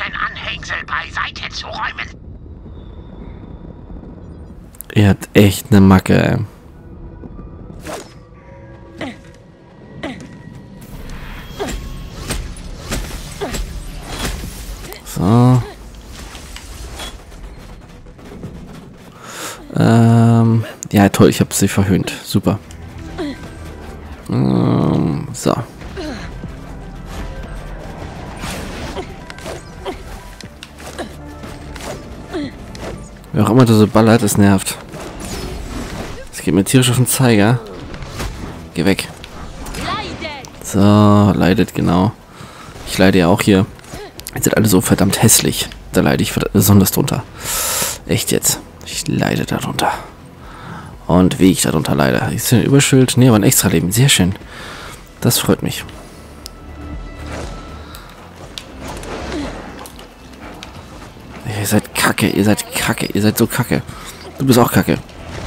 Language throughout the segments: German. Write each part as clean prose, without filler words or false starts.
mein Anhängsel beiseite zu räumen. Er hat echt eine Macke, ey. So. Ja, toll, ich habe sie verhöhnt. Super. So. Wer auch immer da so ballert, das nervt. Das geht mir tierisch auf den Zeiger. Geh weg. So, leidet, genau. Ich leide ja auch hier. Ihr seid alle so verdammt hässlich. Da leide ich besonders drunter. Echt jetzt. Ich leide darunter. Und wie ich darunter leide. Ist ein Überschild? Nee, aber ein Extra-Leben. Sehr schön. Das freut mich. Ihr seid kacke, ihr seid kacke, ihr seid so kacke. Du bist auch kacke.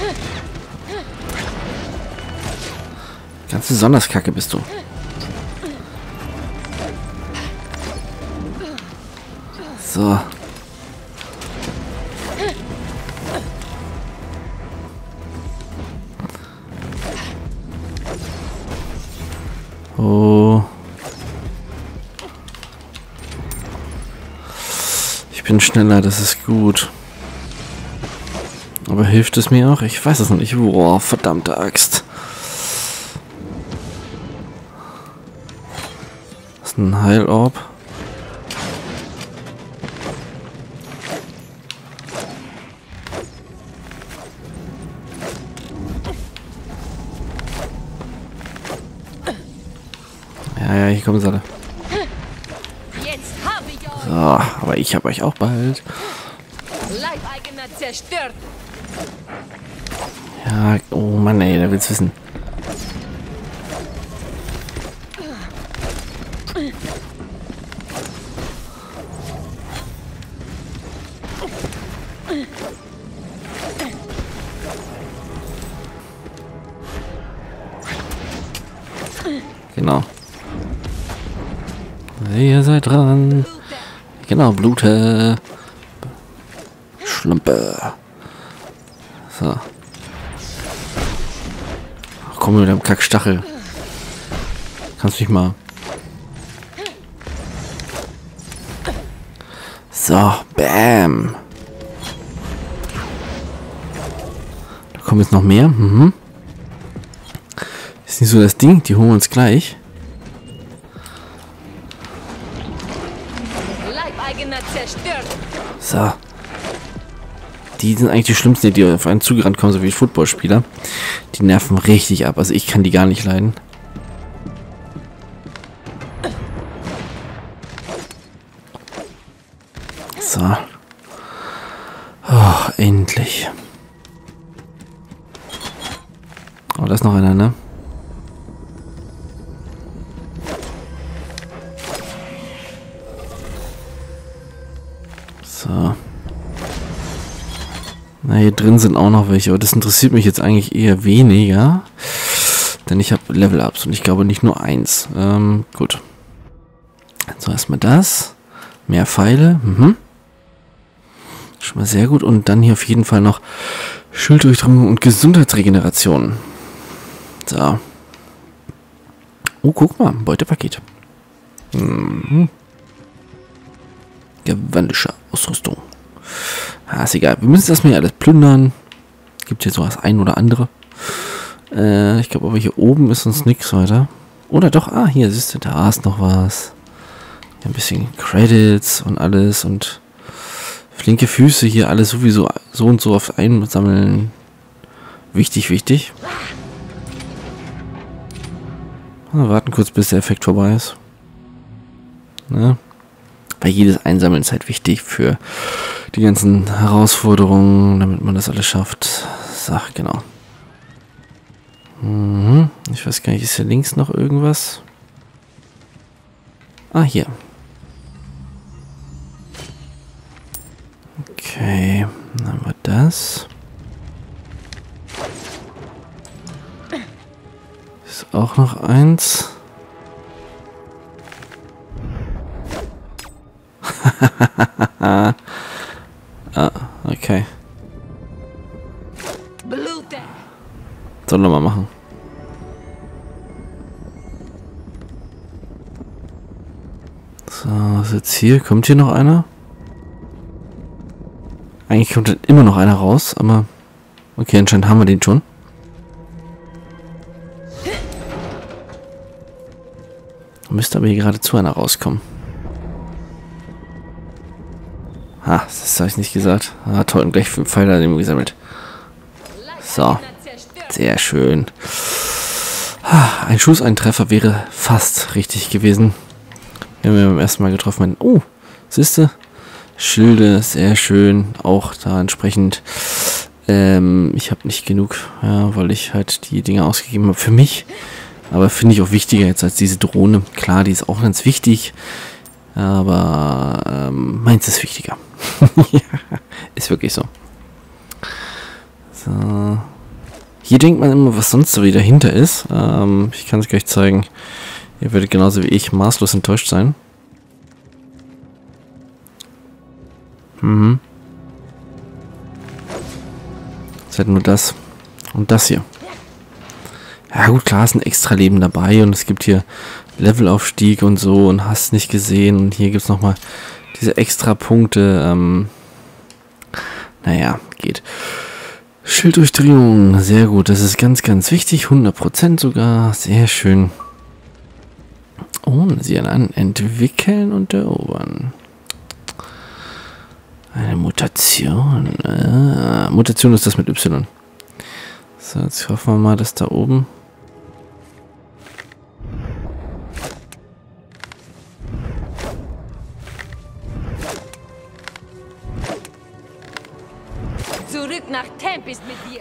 Ganz besonders kacke bist du. So. Oh. Ich bin schneller, das ist gut. Aber hilft es mir auch? Ich weiß es noch nicht. Boah, verdammte Axt. Das ist ein Heilorb. Ja, hier kommen sie alle. So, aber ich habe euch auch bald. Leibeigener zerstört. Ja, oh Mann, ey, der will's wissen. Genau. Ihr seid dran. Genau, Blute. Schlampe. So. Ach, komm mit deinem Kackstachel. Kannst mich mal. So, bam. Da kommen jetzt noch mehr. Mhm. Ist nicht so das Ding, die holen wir uns gleich. Leibeigener zerstört. So. Die sind eigentlich die schlimmsten, die auf einen zugerannt kommen, so wie Footballspieler. Die nerven richtig ab. Also ich kann die gar nicht leiden. So. Oh, endlich. Oh, da ist noch einer, ne? So. Na, hier drin sind auch noch welche, aber das interessiert mich jetzt eigentlich eher weniger. Denn ich habe Level-Ups und ich glaube nicht nur eins. Gut. So, erstmal das. Mehr Pfeile. Mhm. Schon mal sehr gut. Und dann hier auf jeden Fall noch Schilddurchdringung und Gesundheitsregeneration. So. Oh, guck mal. Beutepaket. Mhm. Gewandische Ausrüstung. Ah, ist egal. Wir müssen das mir alles plündern. Gibt hier so das ein oder andere. Ich glaube aber hier oben ist uns nichts weiter. Oder doch, ah, hier siehst du, da ist noch was. Hier ein bisschen Credits und alles und flinke Füße hier, alles sowieso so und so auf einsammeln. Wichtig, wichtig. Warten kurz, bis der Effekt vorbei ist. Ne? Weil jedes Einsammeln ist halt wichtig für die ganzen Herausforderungen, damit man das alles schafft. So, genau. Ich weiß gar nicht, ist hier links noch irgendwas? Ah, hier. Okay, dann haben wir das. Ist auch noch eins. Okay. Blute. Sollen wir mal machen. So, was ist jetzt hier? Kommt hier noch einer? Eigentlich kommt dann immer noch einer raus, aber... Okay, anscheinend haben wir den schon. Müsste aber hier geradezu einer rauskommen. Das habe ich nicht gesagt. Toll, und gleich 5 Pfeile daneben gesammelt. So. Sehr schön. Ein Schuss, ein Treffer wäre fast richtig gewesen. Wir haben ja beim ersten Mal getroffen. Oh, siehste? Schilde, sehr schön. Auch da entsprechend. Ich habe nicht genug, ja, weil ich halt die Dinge ausgegeben habe für mich. Aber finde ich auch wichtiger jetzt als diese Drohne. Klar, die ist auch ganz wichtig. Aber meins ist wichtiger. Ja, ist wirklich so. So. Hier denkt man immer, was sonst so wieder dahinter ist. Ich kann es gleich zeigen. Ihr werdet genauso wie ich maßlos enttäuscht sein. Es ist halt nur das und das hier. Ja gut, klar ist ein extra Leben dabei und es gibt hier Levelaufstieg und so und hast nicht gesehen. Und hier gibt es nochmal diese extra Punkte. Naja, geht. Schilddurchdringung, sehr gut. Das ist ganz, ganz wichtig. 100% sogar. Sehr schön. Und sie an entwickeln und erobern. Eine Mutation. Mutation ist das mit Y. So, jetzt hoffen wir mal, dass da oben... Zurück nach Tempest mit dir.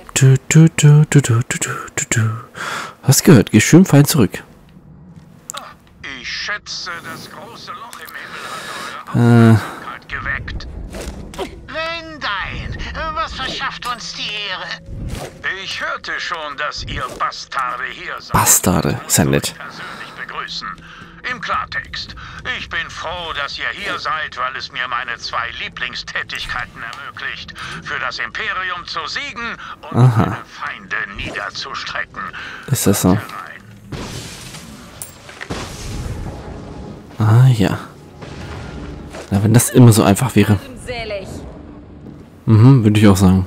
Hast gehört, geh schön fein zurück. Ich schätze, das große Loch im Himmel hat eure Aufmerksamkeit geweckt. Vendain, was verschafft uns die Ehre? Ich hörte schon, dass ihr Bastarde hier seid. Bastarde, ist ja nett. Persönlich begrüßen. Im Klartext. Ich bin froh, dass ihr hier seid, weil es mir meine 2 Lieblingstätigkeiten ermöglicht. Für das Imperium zu siegen und meine Feinde niederzustrecken. Ist das so? Ah ja. Na, wenn das immer so einfach wäre. Unselig. Würde ich auch sagen.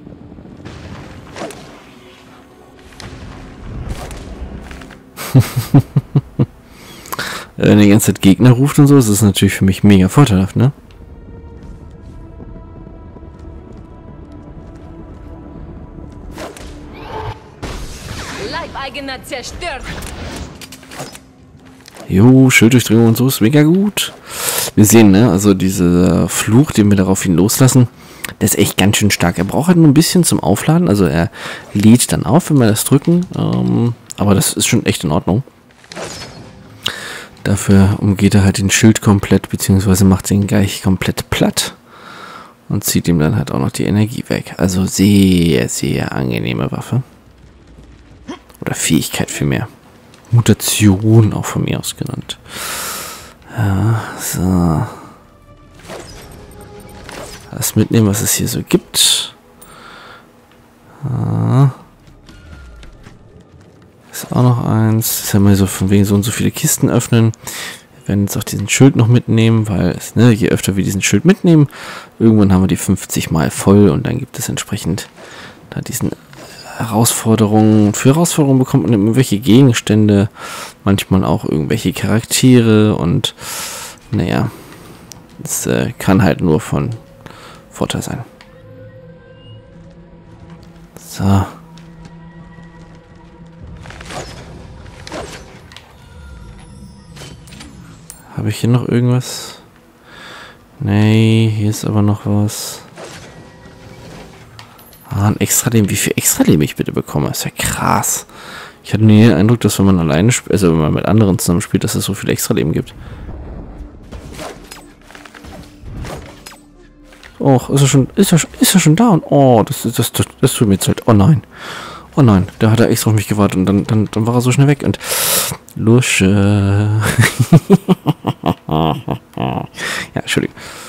Wenn die ganze Zeit Gegner ruft und so, ist das natürlich für mich mega vorteilhaft, ne? Leibeigener zerstört. Jo, Schilddurchdringung und so ist mega gut. Wir sehen, ne, also dieser Fluch, den wir daraufhin loslassen, der ist echt ganz schön stark. Er braucht halt nur ein bisschen zum Aufladen, also er lädt dann auf, wenn wir das drücken, aber das ist schon echt in Ordnung. Dafür umgeht er halt den Schild komplett, beziehungsweise macht den gleich komplett platt und zieht ihm dann halt auch noch die Energie weg. Also sehr, sehr angenehme Waffe. Oder Fähigkeit vielmehr. Mutation auch von mir aus genannt. Ja, so. Das mitnehmen, was es hier so gibt. Ist auch noch eins. Das haben wir so von wegen so und so viele Kisten öffnen. Wir werden jetzt auch diesen Schild noch mitnehmen, weil ne, je öfter wir diesen Schild mitnehmen, irgendwann haben wir die 50 Mal voll und dann gibt es entsprechend da diesen Herausforderungen. Für Herausforderungen bekommt man irgendwelche Gegenstände, manchmal auch irgendwelche Charaktere und naja, es kann halt nur von Vorteil sein. So. Habe ich hier noch irgendwas? Nee, hier ist aber noch was. Ein Extra-Leben. Wie viel Extra-Leben ich bitte bekomme? Ist ja krass. Ich hatte nie den Eindruck, dass wenn man alleine spielt, also wenn man mit anderen zusammen spielt, dass es so viel Extra-Leben gibt. Och, ist er schon da? Und oh, das tut mir jetzt halt. Oh nein. Oh nein, da hat er extra auf mich gewartet und dann war er so schnell weg und Lusche. Ja, Entschuldigung.